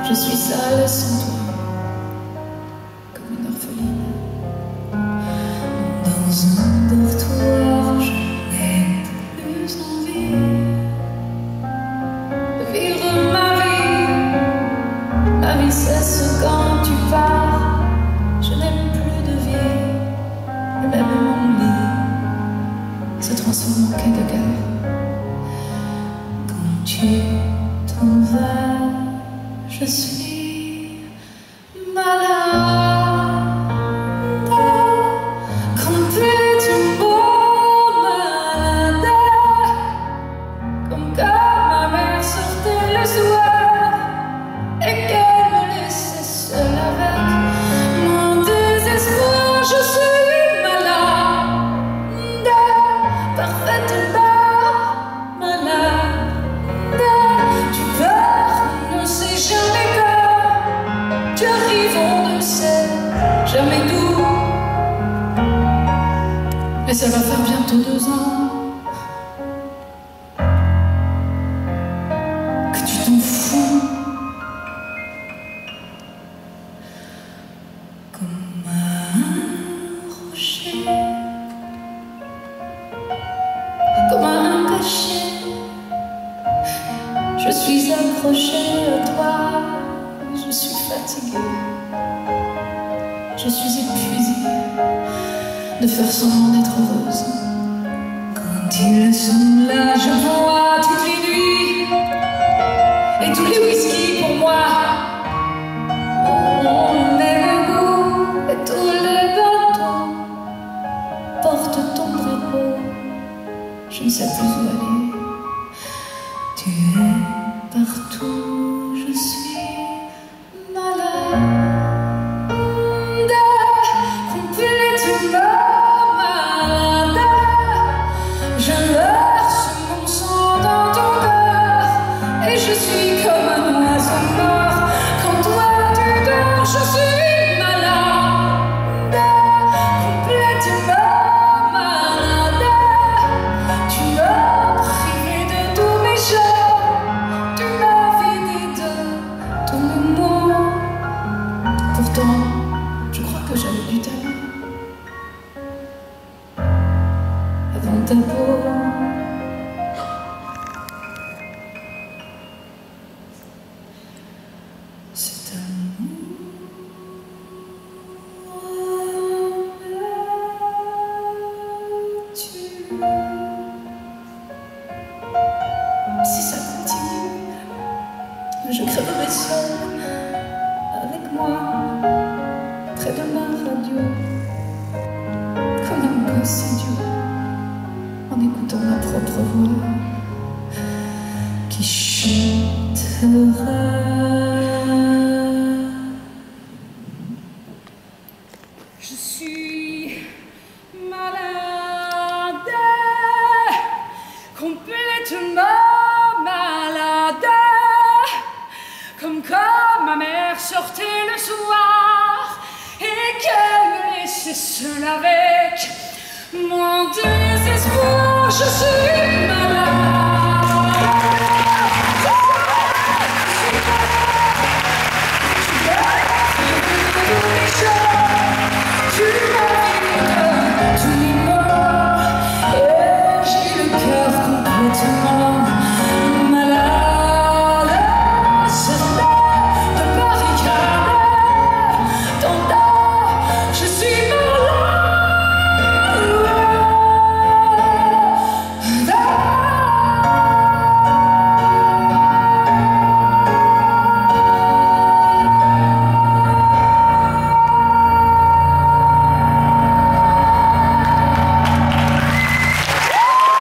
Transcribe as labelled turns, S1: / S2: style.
S1: Je suis sale sans toi, comme une orpheline. Dans un dortoir, je n'ai plus envie de vivre ma vie. Ma vie cesse quand tu pars. Je n'aime plus de vie, et même mon lit se transforme en quai de gare. Quand tu t'en vas, je suis malade, complètement malade, comme quand ma mère sortait le soir et qu'elle me laissait seule avec mon désespoir. Je suis malade, parfaitement malade. Tu pars, on ne sait jamais quand. Tu arrives, on ne sait jamais d'où. Et ça va faire bientôt 2 ans que tu t'en fous. Comme un rocher, comme un péché, je suis accrochée à toi. Je suis fatiguée, je suis épuisée de faire semblant d'être heureuse. Quand ils sont là, je bois toutes les nuits, et tous les whisky pour moi ont le même goût. Et tous les bateaux portent ton drapeau. Je ne sais plus où aller. Tu es partout, je suis malade, complètement malade. Je verse mon sang dans ton corps et je suis comme un oiseau mort. Quand toi tu dors, je suis malade, complètement malade. Tu m'as privé de tous mes jours, tu m'as vidé de tous mes mots. Pourtant, je crois que j'avais du talent avant ta peau. Cet amour me tue. Si ça continue, je crèverai seule avec moi près de ma radio, comme un gosse idiot, en écoutant ma propre voix qui chantera. Je suis malade, complètement malade, comme quand ma mère sortait le soir et qu'elle me laissait seule avec mon désespoir. Je suis malade.